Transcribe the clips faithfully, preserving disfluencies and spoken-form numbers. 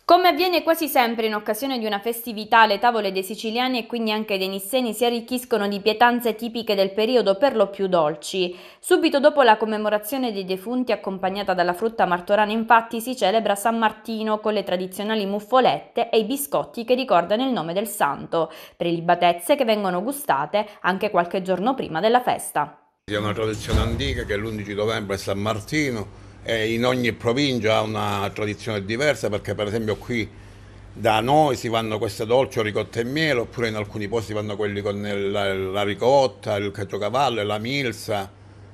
Come avviene quasi sempre in occasione di una festività, le tavole dei siciliani e quindi anche dei nisseni si arricchiscono di pietanze tipiche del periodo, per lo più dolci. Subito dopo la commemorazione dei defunti, accompagnata dalla frutta martorana, infatti si celebra San Martino con le tradizionali muffolette e i biscotti che ricordano il nome del santo, prelibatezze che vengono gustate anche qualche giorno prima della festa. È una tradizione antica che l'undici novembre è San Martino e in ogni provincia ha una tradizione diversa, perché per esempio qui da noi si fanno queste dolci o ricotta e miele, oppure in alcuni posti fanno quelli con la, la ricotta, il caciocavallo e la milza,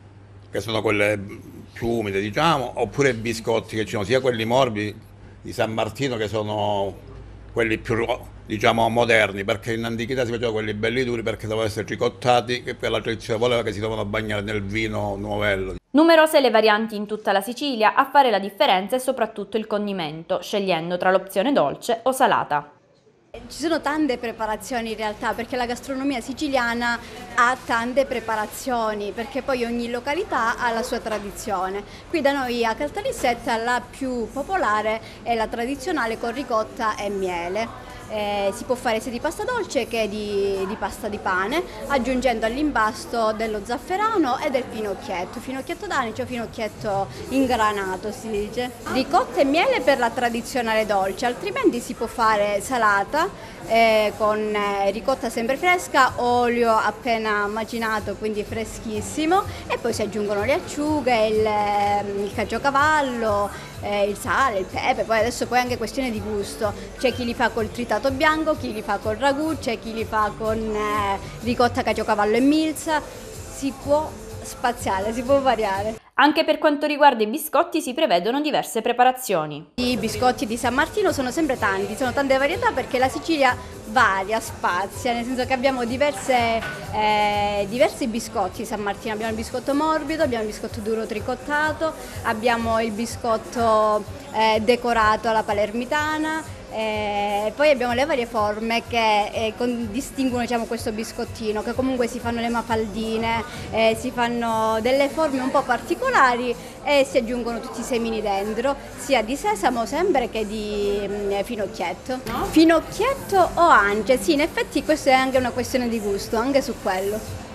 che sono quelle più umide, diciamo, oppure i biscotti, che ci sono sia quelli morbidi di San Martino, che sono quelli più, diciamo, moderni, perché in antichità si facevano quelli belli duri perché dovevano essere ricottati, che per la tradizione voleva che si dovevano bagnare nel vino novello. Numerose le varianti in tutta la Sicilia, a fare la differenza è soprattutto il condimento, scegliendo tra l'opzione dolce o salata. Ci sono tante preparazioni in realtà, perché la gastronomia siciliana ha tante preparazioni, perché poi ogni località ha la sua tradizione. Qui da noi a Caltanissetta la più popolare è la tradizionale con ricotta e miele. Eh, si può fare sia di pasta dolce che di, di pasta di pane, aggiungendo all'impasto dello zafferano e del finocchietto, finocchietto d'anice o finocchietto ingranato si dice. Ricotta e miele per la tradizionale dolce, altrimenti si può fare salata eh, con eh, ricotta sempre fresca, olio appena macinato, quindi freschissimo, e poi si aggiungono le acciughe, il, il caciocavallo, eh, il sale, il pepe, poi adesso poi è anche questione di gusto, c'è chi li fa col tritato bianco, chi li fa col ragù, c'è chi li fa con eh, ricotta, caciocavallo e milza, si può spaziare, si può variare. Anche per quanto riguarda i biscotti si prevedono diverse preparazioni. I biscotti di San Martino sono sempre tanti, sono tante varietà perché la Sicilia varia, spazia, nel senso che abbiamo diverse, eh, diversi biscotti di San Martino, abbiamo il biscotto morbido, abbiamo il biscotto duro tricottato, abbiamo il biscotto eh, decorato alla palermitana. E poi abbiamo le varie forme che eh, con, distinguono, diciamo, questo biscottino, che comunque si fanno le mafaldine, eh, si fanno delle forme un po' particolari e si aggiungono tutti i semini dentro, sia di sesamo sempre che di mh, finocchietto. No? Finocchietto o ance, sì, in effetti questa è anche una questione di gusto, anche su quello.